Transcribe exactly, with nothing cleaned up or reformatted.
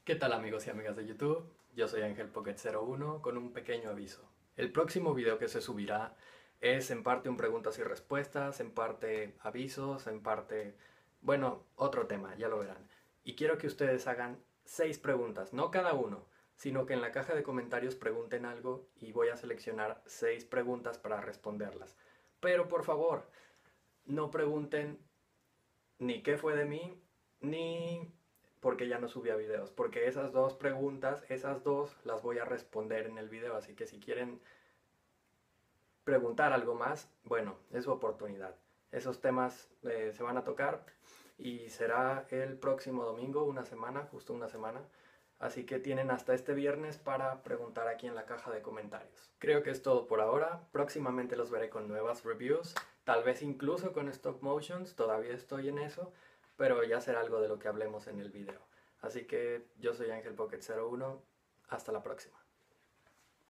¿Qué tal amigos y amigas de YouTube? Yo soy Ángel Pocket cero uno con un pequeño aviso. El próximo video que se subirá es en parte un preguntas y respuestas, en parte avisos, en parte, bueno, otro tema, ya lo verán. Y quiero que ustedes hagan seis preguntas, no cada uno, sino que en la caja de comentarios pregunten algo y voy a seleccionar seis preguntas para responderlas. Pero por favor, no pregunten ni qué fue de mí, ni porque ya no subía videos, porque esas dos preguntas, esas dos las voy a responder en el video, así que si quieren preguntar algo más, bueno, es su oportunidad. Esos temas eh, se van a tocar y será el próximo domingo, una semana, justo una semana. Así que tienen hasta este viernes para preguntar aquí en la caja de comentarios. Creo que es todo por ahora. Próximamente los veré con nuevas reviews. Tal vez incluso con stop motions. Todavía estoy en eso. Pero ya será algo de lo que hablemos en el video. Así que yo soy Ángel Pocket cero uno. Hasta la próxima.